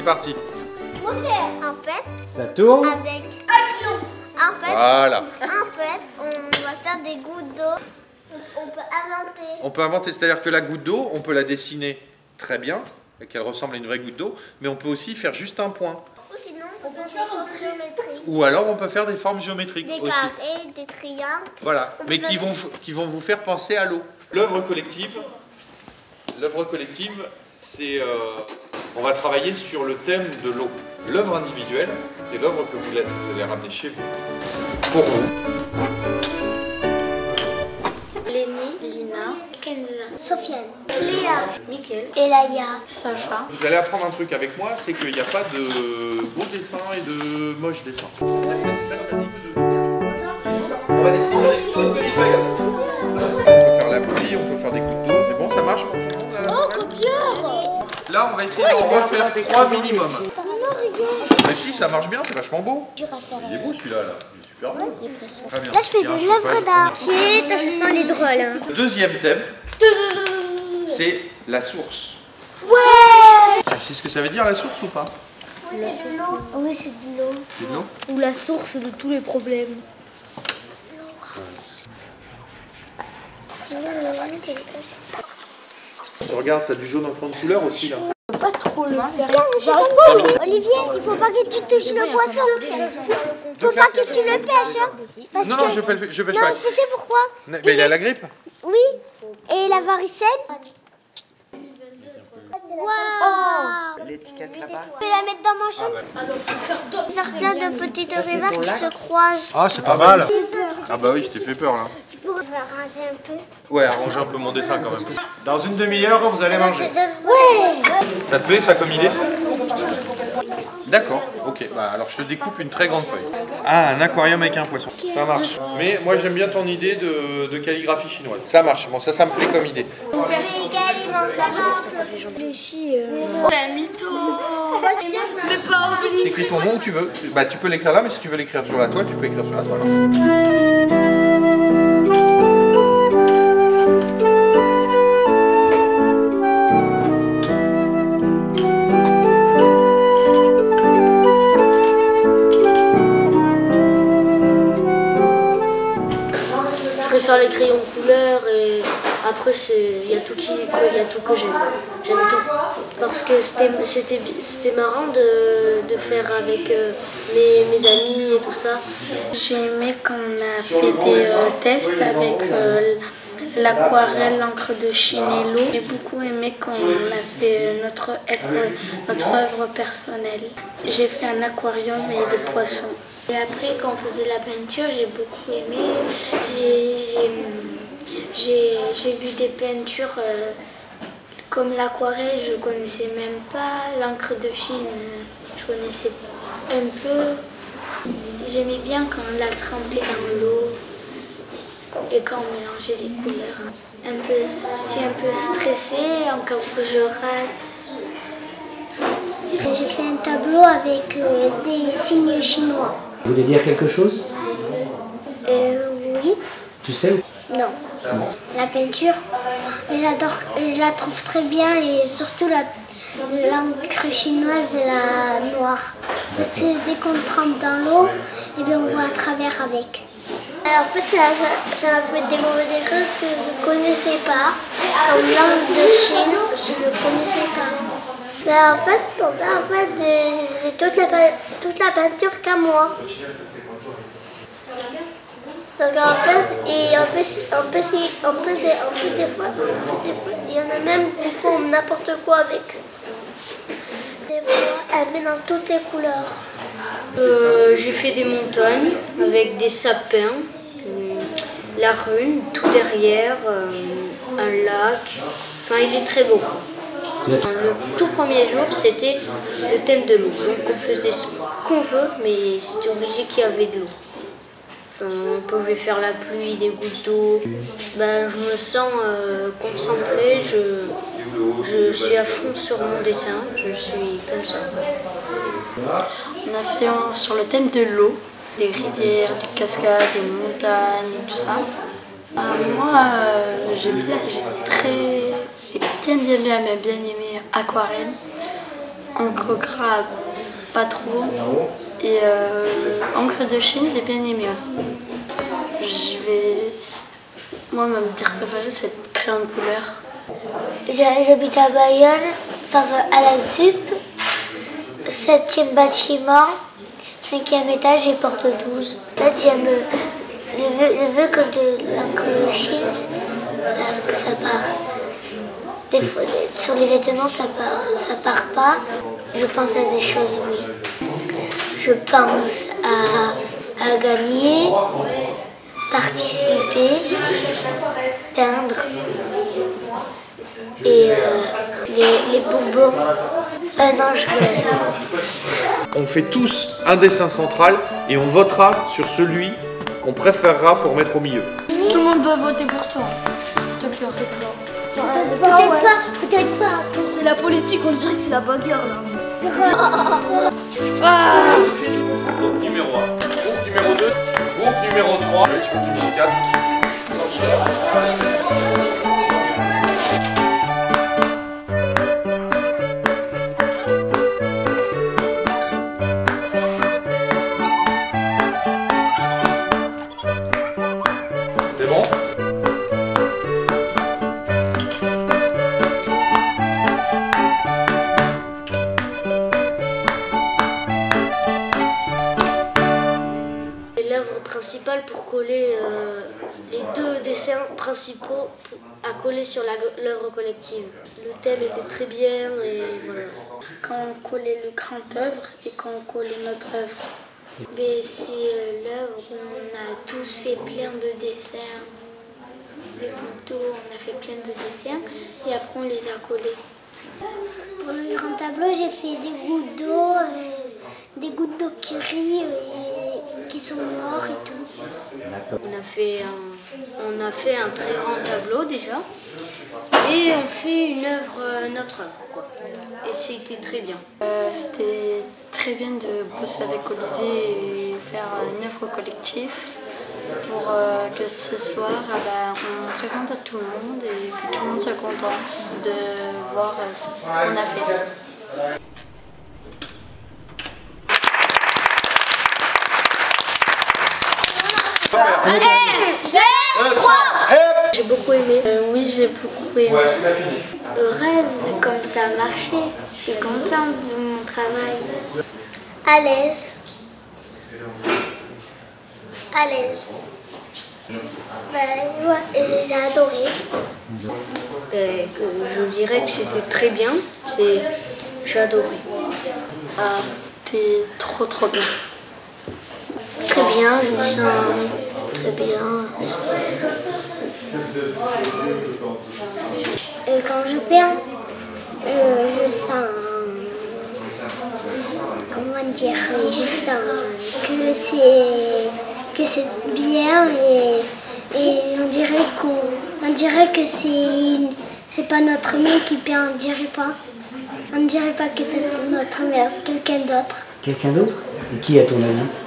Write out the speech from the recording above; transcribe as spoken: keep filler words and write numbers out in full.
parti. Moteur. En fait, Ça tourne. avec action. En fait, Voilà. en fait, on va faire des gouttes d'eau. On peut inventer. On peut inventer, c'est-à-dire que la goutte d'eau, on peut la dessiner très bien, et qu'elle ressemble à une vraie goutte d'eau, mais on peut aussi faire juste un point. Ou sinon, on peut faire une géométrie. Ou alors on peut faire des formes géométriques Des aussi. carrés, des triangles. Voilà, On mais peut qui faire- vont, qui vont vous faire penser à l'eau. L'œuvre collective, l'œuvre collective, c'est, euh, on va travailler sur le thème de l'eau. L'œuvre individuelle, c'est l'œuvre que vous allez, vous allez ramener chez vous, pour vous. Lénie, Lina, Kenza, Sofiane, Cléa, Mickaël, Elaya. Sacha. Vous allez apprendre un truc avec moi, c'est qu'il n'y a pas de beau dessin et de moche dessin. Ça, ça dit que de... On va dessiner ça. On peut faire la pluie, on peut faire des gouttes d'eau. C'est bon, ça marche pour tout le monde là? Oh, copieur. Là, on va essayer d'en refaire trois minimum. Non, regarde. Mais si, ça marche bien, c'est vachement beau. Dur à faire. Il est beau celui-là, là. Il est super beau. Très bien. Là, je fais de l'œuvre d'art. J'ai, t'as ce son, il est drôle. Hein. Le deuxième thème, c'est la source. Ouais. Tu sais ce que ça veut dire la source ou pas? Oui, c'est de l'eau. Oui, c'est de l'eau. C'est de l'eau? Ou la source de tous les problèmes. Regarde, t'as du jaune en fond de couleur aussi là. Pas trop le faire. Olivier, il faut pas que tu touches le poisson. Il faut pas que tu le pêches. Hein, parce Non, que... non, je pêche, je pêche Non, pas. tu sais pourquoi? Mais il y a la grippe. Oui. Et la varicelle. Waouh. L'étiquette là-bas. Je vais la mettre dans mon champ. Cercle de petites rivières qui se croisent. Ah, c'est pas mal. Ah bah oui, je t'ai fait peur là. Tu pourrais arranger un peu. Ouais, arrange un peu mon dessin quand même. Dans une demi-heure, vous allez manger. Ouais. Ça te plaît ça comme idée? D'accord, ok. Bah alors je te découpe une très grande feuille. Ah, un aquarium avec un poisson. Ça marche. Mais moi j'aime bien ton idée de, de calligraphie chinoise. Ça marche. Bon, ça, ça me plaît comme idée. Régali dans sa ventre. Réfléchis. Un mytho. Mais pas osé. Écris ton nom où tu veux. Bah tu peux l'écrire là, mais si tu veux l'écrire sur la toile, tu peux écrire sur la toile. Je préfère les crayons de couleur et après il y a tout qui il y a tout que j'aime. J'aime tout. Parce que c'était c'était c'était marrant de, de faire avec euh, mes, mes amis et tout ça. J'ai aimé quand on a fait des euh, tests avec euh, l'aquarelle, l'encre de Chine et l'eau. J'ai beaucoup aimé quand on a fait notre œuvre, notre œuvre personnelle. J'ai fait un aquarium et des poissons. Et après, quand on faisait la peinture, j'ai beaucoup aimé. J'ai vu des peintures euh, comme l'aquarelle, je connaissais même pas. L'encre de Chine, euh, je connaissais un peu. J'aimais bien quand on la trempait dans l'eau et quand on mélangeait les couleurs. Un peu, je suis un peu stressée, encore que je rate. J'ai fait un tableau avec euh, des signes chinois. Vous voulez dire quelque chose? Euh, oui. Tu sais où? Non. La peinture, j'adore, je la trouve très bien et surtout la l'encre chinoise, la noire. Parce que dès qu'on trempe dans l'eau, eh bien on voit à travers avec. Alors, en fait, ça, ça m'a fait découvrir des choses que je ne connaissais pas. Comme l'encre de Chine, je ne connaissais pas. Mais en fait, pour ça, en fait, c'est toute la, toute la peinture qu'à moi. Donc en fait, et en plus, en plus, en plus, des, en plus des, fois, des fois, il y en a même qui font n'importe quoi avec. Des fois, elle met dans toutes les couleurs. Euh, j'ai fait des montagnes avec des sapins, euh, la rune, tout derrière, euh, un lac. Enfin, il est très beau. Le tout premier jour, c'était le thème de l'eau. Donc on faisait ce qu'on veut, mais c'était obligé qu'il y avait de l'eau. Enfin, on pouvait faire la pluie, des gouttes d'eau. Ben, je me sens euh, concentrée, je, je suis à fond sur mon dessin, je suis comme ça. On a fait un, sur le thème de l'eau, des rivières, des cascades, des montagnes et tout ça. Euh, moi, euh, j'ai bien, j'ai très, j'ai bien bien bien bien bien aimé aquarelle. encre gras, pas trop. Et euh, encre de Chine, j'ai bien aimé aussi. Je vais... Moi, ma matière préférée, c'est crayon de couleur. J'habite à Bayonne, parce à la S U P, septième bâtiment, cinquième étage et porte douze. En fait, j'aime le vœu, le vœu que de l'encre de Chine, ça, ça part. Des fois, sur les vêtements, ça part, ça part pas. Je pense à des choses, oui. Je pense à, à gagner, participer, peindre et euh, les, les bonbons. Euh, non, je On fait tous un dessin central et on votera sur celui qu'on préférera pour mettre au milieu. Tout le monde va voter pour toi. Te plaît, te plaît. Peut-être pas, peut-être pas. C'est la politique, on dirait que c'est la bagarre là. Groupe numéro un, groupe numéro deux, groupe numéro trois, groupe numéro quatre. C'est bon? L'œuvre principale pour coller euh, les deux dessins principaux à coller sur l'œuvre collective. Le thème était très bien et voilà. Quand on collait le grand œuvre et quand on collait notre œuvre. Mais c'est euh, l'œuvre où on a tous fait plein de dessins, des couteaux, on a fait plein de dessins et après on les a collés. Pour le grand tableau, j'ai fait des gouttes d'eau, euh, des gouttes d'eau qui rient et qui sont morts et tout. On a fait un, on a fait un très grand tableau déjà et on fait une œuvre, notre œuvre quoi. Et c'était très bien. Euh, C'était très bien de bosser avec Olivier et faire une œuvre collective pour euh, que ce soir euh, bah, on présente à tout le monde et que tout le monde soit content de voir euh, ce qu'on a fait. J'ai beaucoup aimé. Euh, oui, j'ai beaucoup aimé. Heureuse comme ça a marché, je suis contente de mon travail. À l'aise. À l'aise. Ben, ouais, j'ai adoré. Et je dirais que c'était très bien. C'est, j'ai adoré. Ah, c'était trop trop bien. Très bien, je me sens très bien. Et quand je peins, euh, je sens, comment dire, je sens que c'est que c'est bien et, et on dirait qu'on, on dirait que c'est c'est pas notre main qui peint, on dirait pas, on ne dirait pas que c'est notre main, quelqu'un d'autre. Quelqu'un d'autre? Et qui à ton avis?